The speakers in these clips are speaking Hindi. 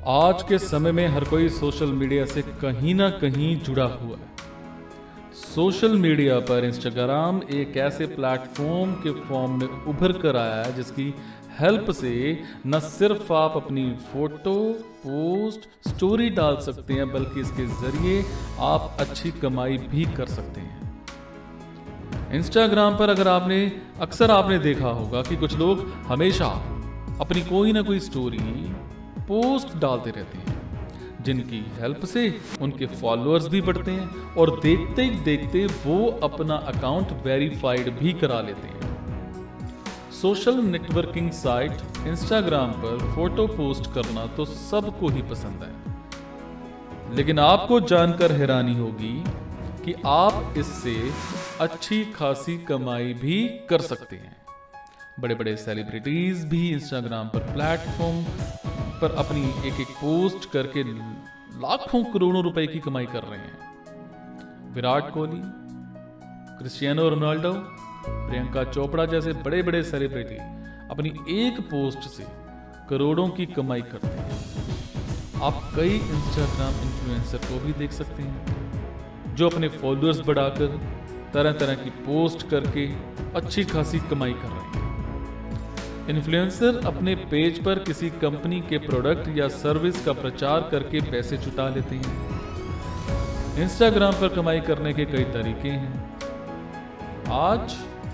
आज के समय में हर कोई सोशल मीडिया से कहीं ना कहीं जुड़ा हुआ है। सोशल मीडिया पर इंस्टाग्राम एक ऐसे प्लेटफॉर्म के फॉर्म में उभर कर आया है जिसकी हेल्प से न सिर्फ आप अपनी फोटो, पोस्ट, स्टोरी डाल सकते हैं बल्कि इसके जरिए आप अच्छी कमाई भी कर सकते हैं। इंस्टाग्राम पर अक्सर आपने देखा होगा कि कुछ लोग हमेशा अपनी कोई ना कोई स्टोरी पोस्ट डालते रहते हैं जिनकी हेल्प से उनके फॉलोअर्स भी बढ़ते हैं और देखते ही देखते वो अपना अकाउंट वेरीफाइड भी करा लेते हैं। सोशल नेटवर्किंग साइट इंस्टाग्राम पर फोटो पोस्ट करना तो सबको ही पसंद है, लेकिन आपको जानकर हैरानी होगी कि आप इससे अच्छी खासी कमाई भी कर सकते हैं। बड़े बड़े सेलिब्रिटीज भी इंस्टाग्राम पर प्लेटफॉर्म पर अपनी एक एक पोस्ट करके लाखों करोड़ों रुपए की कमाई कर रहे हैं। विराट कोहली, क्रिस्टियानो रोनाल्डो, प्रियंका चोपड़ा जैसे बड़े बड़े सेलिब्रिटी अपनी एक पोस्ट से करोड़ों की कमाई करते हैं। आप कई इंस्टाग्राम इन्फ्लुएंसर को भी देख सकते हैं जो अपने फॉलोअर्स बढ़ाकर तरह तरह की पोस्ट करके अच्छी खासी कमाई कर रहे हैं। इन्फ्लुएंसर अपने पेज पर किसी कंपनी के प्रोडक्ट या सर्विस का प्रचार करके पैसे जुटा लेते हैं। इंस्टाग्राम पर कमाई करने के कई तरीके हैं। आज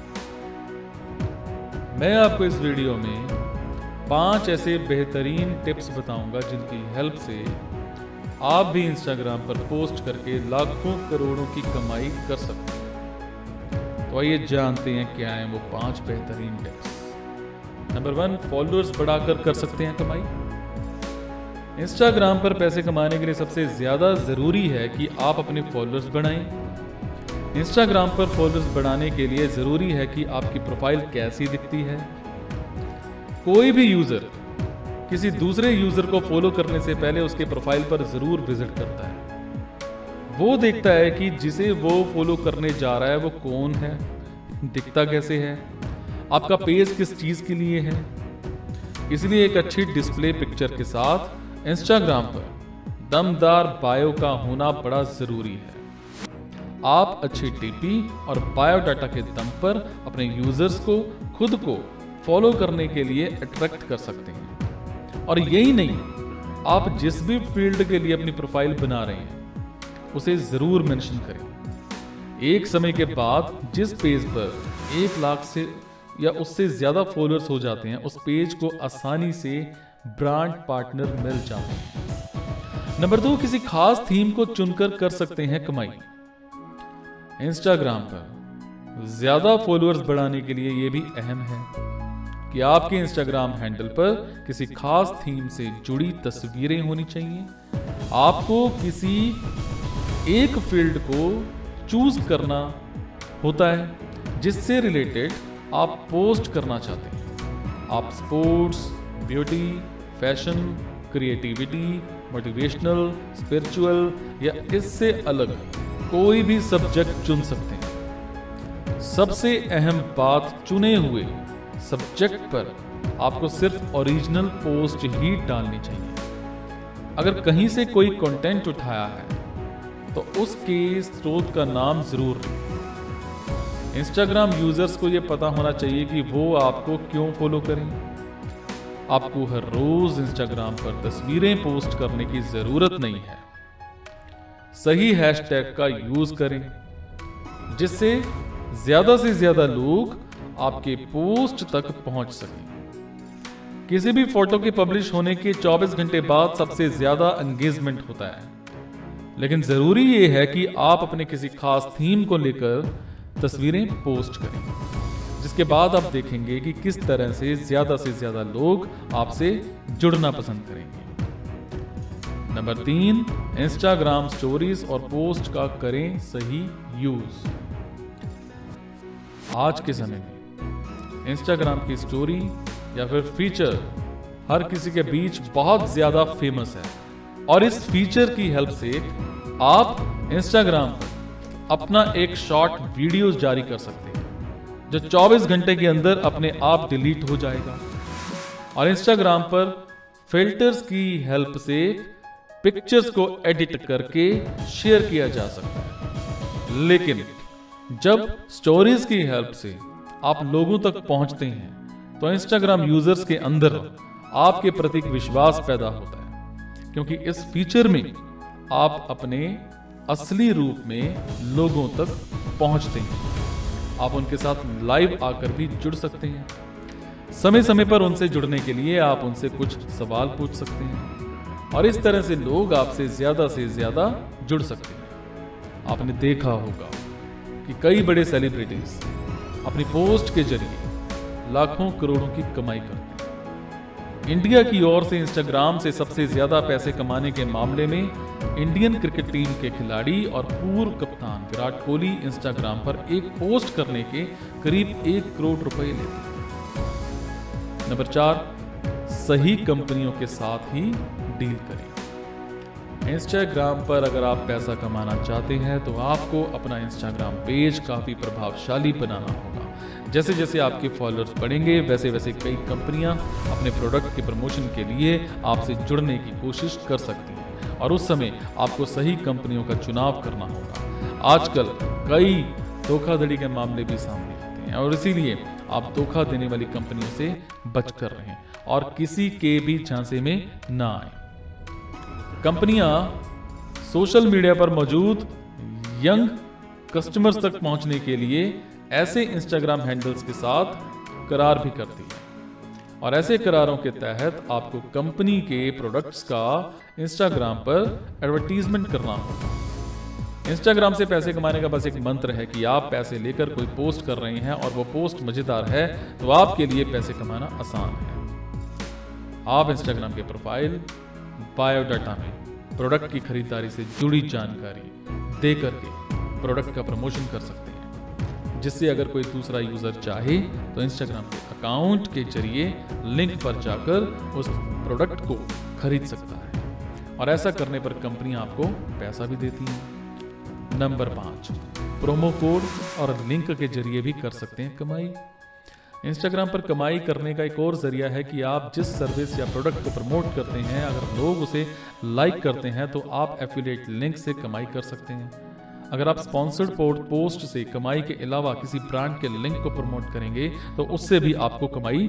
मैं आपको इस वीडियो में 5 ऐसे बेहतरीन टिप्स बताऊंगा जिनकी हेल्प से आप भी इंस्टाग्राम पर पोस्ट करके लाखों करोड़ों की कमाई कर सकते हैं। तो आइए जानते हैं क्या है वो 5 बेहतरीन टिप्स। नंबर 1, फॉलोअर्स बढ़ाकर कर सकते हैं कमाई। इंस्टाग्राम पर पैसे कमाने के लिए सबसे ज्यादा जरूरी है कि आप अपने फॉलोअर्स बढ़ाएं। इंस्टाग्राम पर फॉलोअर्स बढ़ाने के लिए जरूरी है कि आपकी प्रोफाइल कैसी दिखती है। कोई भी यूजर किसी दूसरे यूजर को फॉलो करने से पहले उसके प्रोफाइल पर जरूर विजिट करता है। वो देखता है कि जिसे वो फॉलो करने जा रहा है वो कौन है, दिखता कैसे है, आपका पेज किस चीज के लिए है। इसलिए एक अच्छी डिस्प्ले पिक्चर के साथ इंस्टाग्राम पर दमदार बायो का होना बड़ा जरूरी है। आप अच्छी टीपी और बायोडाटा के दम पर अपने यूजर्स को खुद को फॉलो करने के लिए अट्रैक्ट कर सकते हैं। और यही नहीं, आप जिस भी फील्ड के लिए अपनी प्रोफाइल बना रहे हैं उसे जरूर मेंशन करें। एक समय के बाद जिस पेज पर 1 लाख से या उससे ज्यादा फॉलोअर्स हो जाते हैं उस पेज को आसानी से ब्रांड पार्टनर मिल जाते हैं। नंबर 2, किसी खास थीम को चुनकर कर सकते हैं कमाई। इंस्टाग्राम पर ज्यादा फॉलोअर्स बढ़ाने के लिए यह भी अहम है कि आपके इंस्टाग्राम हैंडल पर किसी खास थीम से जुड़ी तस्वीरें होनी चाहिए। आपको किसी एक फील्ड को चूज करना होता है जिससे रिलेटेड आप पोस्ट करना चाहते हैं। आप sports, beauty, fashion, creativity, motivational, spiritual या इससे अलग कोई भी सब्जेक्ट चुन सकते हैं। सबसे अहम बात, चुने हुए सब्जेक्ट पर आपको सिर्फ ओरिजिनल पोस्ट ही डालनी चाहिए। अगर कहीं से कोई कंटेंट उठाया है तो उसके स्रोत का नाम जरूर लें। इंस्टाग्राम यूजर्स को यह पता होना चाहिए कि वो आपको क्यों फॉलो करें। आपको हर रोज इंस्टाग्राम पर तस्वीरें पोस्ट करने की जरूरत नहीं है। सही हैशटैग का यूज करें जिससे ज्यादा से ज्यादा लोग आपके पोस्ट तक पहुंच सकें। किसी भी फोटो के पब्लिश होने के 24 घंटे बाद सबसे ज्यादा एंगेजमेंट होता है, लेकिन जरूरी यह है कि आप अपने किसी खास थीम को लेकर तस्वीरें पोस्ट करें, जिसके बाद आप देखेंगे कि किस तरह से ज्यादा लोग आपसे जुड़ना पसंद करेंगे। नंबर 3, इंस्टाग्राम स्टोरीज और पोस्ट का करें सही यूज। आज के समय में इंस्टाग्राम की स्टोरी या फिर फीचर हर किसी के बीच बहुत ज्यादा फेमस है और इस फीचर की हेल्प से आप इंस्टाग्राम पर अपना एक शॉर्ट वीडियो जारी कर सकते हैं जो 24 घंटे के अंदर अपने आप डिलीट हो जाएगा। और इंस्टाग्राम पर फिल्टर्स की हेल्प से पिक्चर्स को एडिट करके शेयर किया जा सकता है। लेकिन जब स्टोरीज की हेल्प से आप लोगों तक पहुंचते हैं तो इंस्टाग्राम यूजर्स के अंदर आपके प्रति विश्वास पैदा होता है, क्योंकि इस फीचर में आप अपने असली रूप में लोगों तक पहुंचते हैं। आप उनके साथ लाइव आकर भी जुड़ सकते हैं। समय समय पर उनसे जुड़ने के लिए आप उनसे कुछ सवाल पूछ सकते हैं और इस तरह से लोग आपसे ज्यादा जुड़ सकते हैं। आपने देखा होगा कि कई बड़े सेलिब्रिटीज अपनी पोस्ट के जरिए लाखों करोड़ों की कमाई करते हैं। इंडिया की ओर से इंस्टाग्राम से सबसे ज्यादा पैसे कमाने के मामले में इंडियन क्रिकेट टीम के खिलाड़ी और पूर्व कप्तान विराट कोहली इंस्टाग्राम पर एक पोस्ट करने के करीब 1 करोड़ रुपए लेते हैं। नंबर 4, सही कंपनियों के साथ ही डील करें। इंस्टाग्राम पर अगर आप पैसा कमाना चाहते हैं तो आपको अपना इंस्टाग्राम पेज काफी प्रभावशाली बनाना होगा। जैसे जैसे आपके फॉलोअर्स बढ़ेंगे वैसे वैसे कई कंपनियां अपने प्रोडक्ट के प्रमोशन के लिए आपसे जुड़ने की कोशिश कर सकती हैं और उस समय आपको सही कंपनियों का चुनाव करना होगा। आजकल कई धोखाधड़ी के मामले भी सामने आते हैं और इसीलिए आप धोखा देने वाली कंपनियों से बच कर रहें और किसी के भी झांसे में ना आए। कंपनियां सोशल मीडिया पर मौजूद यंग कस्टमर्स तक पहुंचने के लिए ऐसे इंस्टाग्राम हैंडल्स के साथ करार भी करती है और ऐसे करारों के तहत आपको कंपनी के प्रोडक्ट्स का इंस्टाग्राम पर एडवर्टीजमेंट करना होगा। इंस्टाग्राम से पैसे कमाने का बस एक मंत्र है कि आप पैसे लेकर कोई पोस्ट कर रहे हैं और वो पोस्ट मजेदार है तो आपके लिए पैसे कमाना आसान है। आप इंस्टाग्राम के प्रोफाइल बायोडाटा में प्रोडक्ट की खरीदारी से जुड़ी जानकारी दे करके प्रोडक्ट का प्रमोशन कर सकते हैं, जिससे अगर कोई दूसरा यूजर चाहे तो इंस्टाग्राम के अकाउंट के जरिए लिंक पर जाकर उस प्रोडक्ट को खरीद सकता है और ऐसा करने पर कंपनियां आपको पैसा भी देती हैं। नंबर 5, प्रोमो कोड और लिंक के जरिए भी कर सकते हैं कमाई। इंस्टाग्राम पर कमाई करने का एक और जरिया है कि आप जिस सर्विस या प्रोडक्ट को प्रमोट करते हैं अगर लोग उसे लाइक करते हैं तो आप एफिलिएट लिंक से कमाई कर सकते हैं। अगर आप स्पॉन्सर्ड पोस्ट से कमाई के अलावा किसी ब्रांड के लिंक को प्रमोट करेंगे तो उससे भी आपको कमाई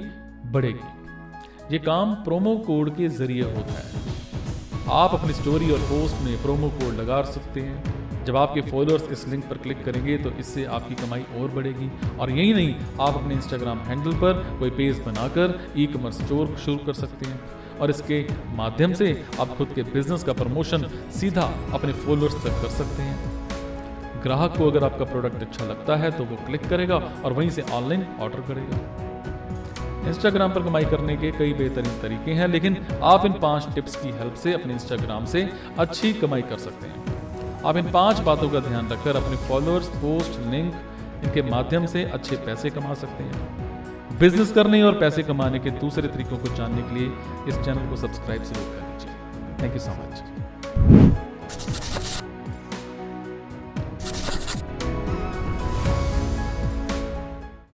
बढ़ेगी। ये काम प्रोमो कोड के जरिए होता है। आप अपनी स्टोरी और पोस्ट में प्रोमो कोड लगा सकते हैं। जब आपके फॉलोअर्स इस लिंक पर क्लिक करेंगे तो इससे आपकी कमाई और बढ़ेगी। और यही नहीं, आप अपने इंस्टाग्राम हैंडल पर कोई पेज बनाकर ई-कॉमर्स स्टोर शुरू कर सकते हैं और इसके माध्यम से आप खुद के बिजनेस का प्रमोशन सीधा अपने फॉलोअर्स तक कर सकते हैं। ग्राहक को अगर आपका प्रोडक्ट अच्छा लगता है तो वो क्लिक करेगा और वहीं से ऑनलाइन ऑर्डर करेगा। इंस्टाग्राम पर कमाई करने के कई बेहतरीन तरीके हैं, लेकिन आप इन 5 टिप्स की हेल्प से अपने इंस्टाग्राम से अच्छी कमाई कर सकते हैं। आप इन 5 बातों का ध्यान रखकर अपने फॉलोअर्स, पोस्ट, लिंक इनके माध्यम से अच्छे पैसे कमा सकते हैं। बिजनेस करने और पैसे कमाने के दूसरे तरीकों को जानने के लिए इस चैनल को सब्सक्राइब जरूर कर लीजिए। Thank you so much.